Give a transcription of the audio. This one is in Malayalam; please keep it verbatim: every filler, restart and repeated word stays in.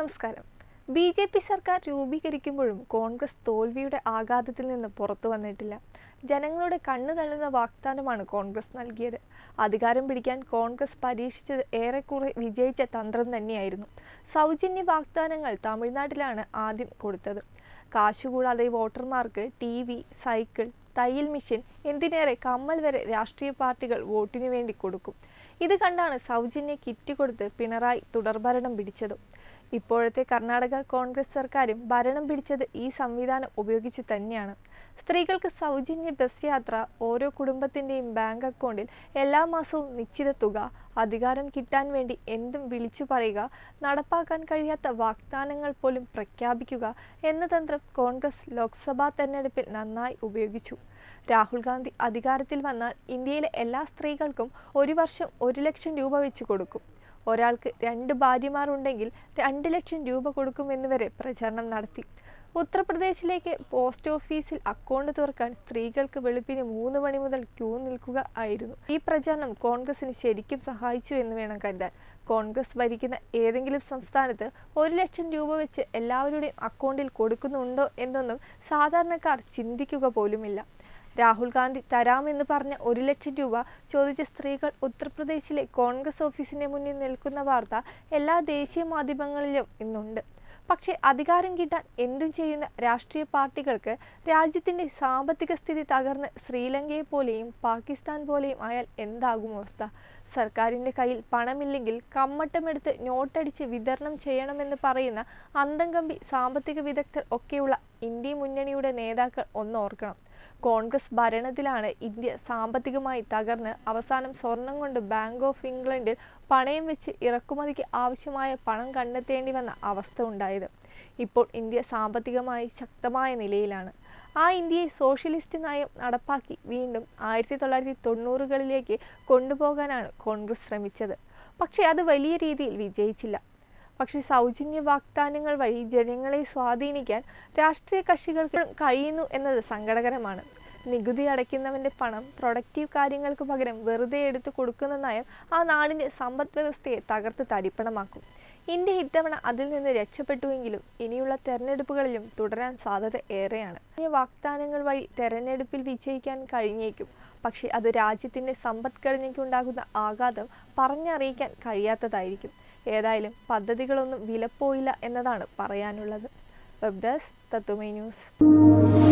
നമസ്കാരം. ബി ജെ പി സർക്കാർ രൂപീകരിക്കുമ്പോഴും കോൺഗ്രസ് തോൽവിയുടെ ആഘാതത്തിൽ നിന്ന് പുറത്തു വന്നിട്ടില്ല. ജനങ്ങളുടെ കണ്ണു തള്ളുന്ന വാഗ്ദാനമാണ് കോൺഗ്രസ് നൽകിയത്. അധികാരം പിടിക്കാൻ കോൺഗ്രസ് പരീക്ഷിച്ചത് ഏറെക്കുറെ വിജയിച്ച തന്ത്രം തന്നെയായിരുന്നു. സൗജന്യ വാഗ്ദാനങ്ങൾ തമിഴ്നാട്ടിലാണ് ആദ്യം കൊടുത്തത്. കാശുകൂടാതെ വോട്ടർമാർക്ക് ടി വി, സൈക്കിൾ, തയ്യൽ മെഷീൻ, എന്തിനേറെ കമ്മൽ വരെ രാഷ്ട്രീയ പാർട്ടികൾ വോട്ടിനു വേണ്ടി കൊടുക്കും. ഇത് കണ്ടാണ് സൗജന്യ കിറ്റ് കൊടുത്ത് പിണറായി തുടർഭരണം പിടിച്ചത്. ഇപ്പോഴത്തെ കർണാടക കോൺഗ്രസ് സർക്കാരും ഭരണം പിടിച്ചത് ഈ സംവിധാനം ഉപയോഗിച്ചു തന്നെയാണ്. സ്ത്രീകൾക്ക് സൗജന്യ ബസ് യാത്ര, ഓരോ കുടുംബത്തിൻ്റെയും ബാങ്ക് അക്കൗണ്ടിൽ എല്ലാ മാസവും നിശ്ചിത തുക, അധികാരം കിട്ടാൻ വേണ്ടി എന്തും വിളിച്ചു പറയുക, നടപ്പാക്കാൻ കഴിയാത്ത വാഗ്ദാനങ്ങൾ പോലും പ്രഖ്യാപിക്കുക എന്ന തന്ത്രം കോൺഗ്രസ് ലോക്സഭാ തെരഞ്ഞെടുപ്പിൽ നന്നായി ഉപയോഗിച്ചു. രാഹുൽ ഗാന്ധി അധികാരത്തിൽ വന്നാൽ ഇന്ത്യയിലെ എല്ലാ സ്ത്രീകൾക്കും ഒരു വർഷം ഒരു ലക്ഷം രൂപ വെച്ച് കൊടുക്കും. ഒരാൾക്ക് രണ്ട് ഭാര്യമാർ ഉണ്ടെങ്കിൽ രണ്ട് ലക്ഷം രൂപ കൊടുക്കുമെന്നുവരെ പ്രചാരണം നടത്തി. ഉത്തർപ്രദേശിലേക്ക് പോസ്റ്റ് ഓഫീസിൽ അക്കൗണ്ട് തുറക്കാൻ സ്ത്രീകൾക്ക് വെളുപ്പിന് മൂന്ന് മണി മുതൽ ക്യൂ നിൽക്കുക ആയിരുന്നു. ഈ പ്രചാരണം കോൺഗ്രസിന് ശരിക്കും സഹായിച്ചു എന്ന് വേണം കരുതാൻ. കോൺഗ്രസ് ഭരിക്കുന്ന ഏതെങ്കിലും സംസ്ഥാനത്ത് ഒരു ലക്ഷം രൂപ വെച്ച് എല്ലാവരുടെയും അക്കൗണ്ടിൽ കൊടുക്കുന്നുണ്ടോ എന്നൊന്നും സാധാരണക്കാർ ചിന്തിക്കുക പോലുമില്ല. രാഹുൽ ഗാന്ധി തരാമെന്ന് പറഞ്ഞ ഒരു ലക്ഷം രൂപ ചോദിച്ച സ്ത്രീകൾ ഉത്തർപ്രദേശിലെ കോൺഗ്രസ് ഓഫീസിന് മുന്നിൽ നിൽക്കുന്ന വാർത്ത എല്ലാ ദേശീയ മാധ്യമങ്ങളിലും ഇന്നുണ്ട്. പക്ഷേ അധികാരം കിട്ടാൻ എന്തും ചെയ്യുന്ന രാഷ്ട്രീയ പാർട്ടികൾക്ക് രാജ്യത്തിൻ്റെ സാമ്പത്തിക സ്ഥിതി തകർന്ന് ശ്രീലങ്കയെ പോലെയും പാകിസ്ഥാൻ പോലെയും ആയാൽ എന്താകും അവസ്ഥ? സർക്കാരിൻ്റെ കയ്യിൽ പണമില്ലെങ്കിൽ കമ്മട്ടമെടുത്ത് നോട്ടടിച്ച് വിതരണം ചെയ്യണമെന്ന് പറയുന്ന അന്തംകമ്പി സാമ്പത്തിക വിദഗ്ധർ ഒക്കെയുള്ള ഇന്ത്യ മുന്നണിയുടെ നേതാക്കൾ ഒന്നോർക്കണം. കോൺഗ്രസ് ഭരണത്തിലാണ് ഇന്ത്യ സാമ്പത്തികമായി തകർന്ന് അവസാനം സ്വർണം കൊണ്ട് ബാങ്ക് ഓഫ് ഇംഗ്ലണ്ടിൽ പണയം വെച്ച് ഇറക്കുമതിക്ക് ആവശ്യമായ പണം കണ്ടെത്തേണ്ടി വന്ന അവസ്ഥ ഉണ്ടായത്. ഇപ്പോൾ ഇന്ത്യ സാമ്പത്തികമായി ശക്തമായ നിലയിലാണ്. ആ ഇന്ത്യയെ സോഷ്യലിസ്റ്റ് നയം നടപ്പാക്കി വീണ്ടും ആയിരത്തി തൊള്ളായിരത്തി തൊണ്ണൂറുകളിലേക്ക് കൊണ്ടുപോകാനാണ് കോൺഗ്രസ് ശ്രമിച്ചത്. പക്ഷേ അത് വലിയ രീതിയിൽ വിജയിച്ചില്ല. പക്ഷേ സൗജന്യ വാഗ്ദാനങ്ങൾ വഴി ജനങ്ങളെ സ്വാധീനിക്കാൻ രാഷ്ട്രീയ കക്ഷികൾക്ക് കഴിയുന്നു എന്നത് സങ്കടകരമാണ്. നികുതി അടയ്ക്കുന്നവൻ്റെ പണം പ്രൊഡക്റ്റീവ് കാര്യങ്ങൾക്ക് പകരം വെറുതെ എടുത്തു കൊടുക്കുന്ന നയം ആ നാടിൻ്റെ സമ്പദ് വ്യവസ്ഥയെ തകർത്ത് തരിപ്പണമാക്കും. ഇന്ത്യ ഇത്തവണ അതിൽ നിന്ന് രക്ഷപ്പെട്ടുവെങ്കിലും ഇനിയുള്ള തെരഞ്ഞെടുപ്പുകളിലും തുടരാൻ സാധ്യത ഏറെയാണ്. വാഗ്ദാനങ്ങൾ വഴി തെരഞ്ഞെടുപ്പിൽ വിജയിക്കാൻ കഴിഞ്ഞേക്കും. പക്ഷേ അത് രാജ്യത്തിൻ്റെ സമ്പദ്ഘടനയ്ക്കുണ്ടാകുന്ന ആഘാതം പറഞ്ഞറിയിക്കാൻ കഴിയാത്തതായിരിക്കും. ഏതായാലും പദ്ധതികളൊന്നും വിലപ്പോയില്ല എന്നതാണ് പറയാനുള്ളത്. വെബ് ഡെസ്ക് തത്തുമൈ ന്യൂസ്.